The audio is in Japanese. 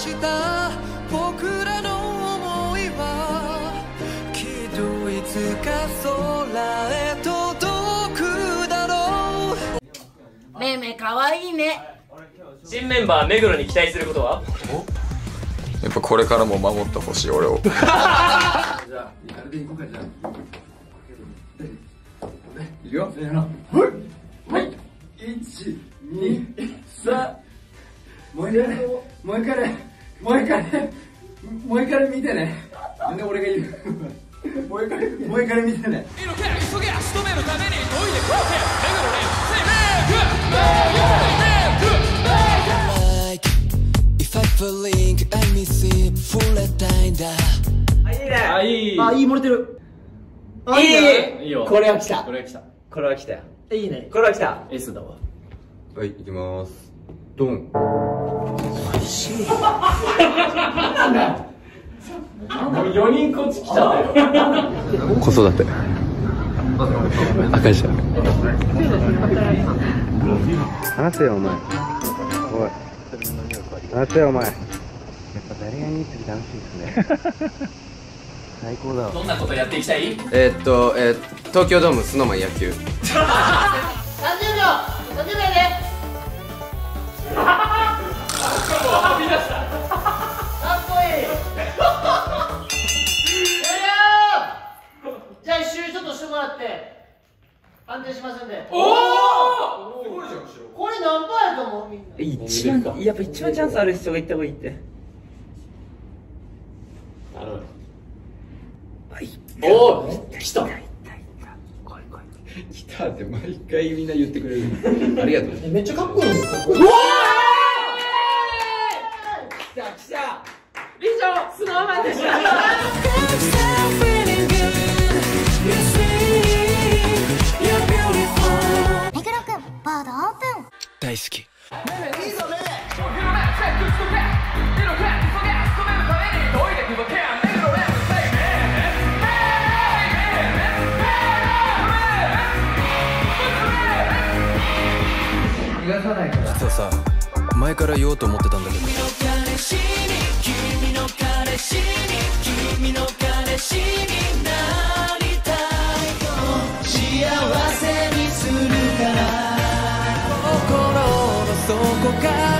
した僕らの想いはきっといつか空へ届くだろう。 めめかわいいね。 新メンバー目黒に期待することは？ やっぱこれからも守ってほしい俺を。じゃああれでいこうか。じゃあいくよ。せーの。はい。1、2、3。もう一回見てね。なんで俺が言う。もう一回見てね。 あ、いい。 あ、いい、漏れてる。 いいよ。 これは来た。 これは来た。 これは来たよ。いいね。 これは来た。S だわ。 はい、いきます。ドン。 おいしい。 もう4人こっち来ちゃったよ。 子育て。赤字だ。 話せよお前。おい。話せよお前。やっぱ誰がに行って楽しいですね。最高だわ。 どんなことやっていきたい？ 東京ドームスノーマン野球。 30秒。30秒で。 はみ出した。 かっこいい。じゃあ一周ちょっとしてもらって判定しますんで。 おお。すごいじゃん。 これ何パーやと思うみんな。 やっぱ一番チャンスある人が行った方がいいって。 なるほど。おお、来た。 来たって毎回みんな言ってくれる。ありがとう。 めっちゃかっこいいんですよ。 うわー。来た来た。以上スノーマンでした。 目黒くん、ボードオープン。 大好き。実はさ、前から言おうと思ってたんだけど、君の彼氏になりたいと幸せにするから心の底から